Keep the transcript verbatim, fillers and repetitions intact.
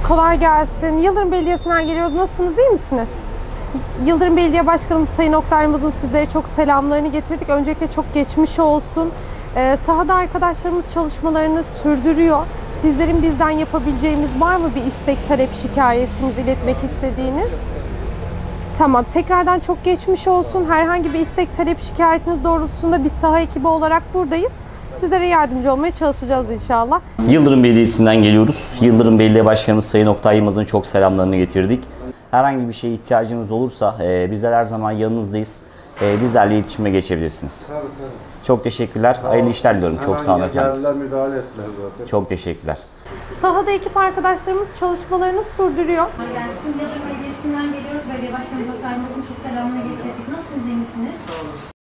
Kolay gelsin. Yıldırım Belediyesi'nden geliyoruz. Nasılsınız, iyi misiniz? Yıldırım Belediye Başkanımız Sayın Oktay Yılmaz'ın sizlere çok selamlarını getirdik. Öncelikle çok geçmiş olsun. Ee, sahada arkadaşlarımız çalışmalarını sürdürüyor. Sizlerin bizden yapabileceğimiz var mı bir istek, talep, şikayetiniz, iletmek istediğiniz? Tamam. Tekrardan çok geçmiş olsun. Herhangi bir istek, talep, şikayetiniz doğrultusunda biz saha ekibi olarak buradayız. Sizlere yardımcı olmaya çalışacağız inşallah. Yıldırım Belediyesi'nden geliyoruz. Yıldırım Belediye Başkanımız Sayın Oktay Yılmaz'ın çok selamlarını getirdik. Herhangi bir şeye ihtiyacınız olursa e, bizler her zaman yanınızdayız. E, bizlerle iletişime geçebilirsiniz. Tabii, tabii. Çok teşekkürler. Hayırlı işler diliyorum. Hemen çok sağ olun efendim. Geldiler, müdahale ettiler zaten. Çok teşekkürler. Sahada ekip arkadaşlarımız çalışmalarını sürdürüyor. Yıldırım Belediyesi'nden geliyoruz. Belediye Başkanımız Oktay Yılmaz'ın çok selamını getirdik. Nasılsınız, iyi misiniz? Sağ olun.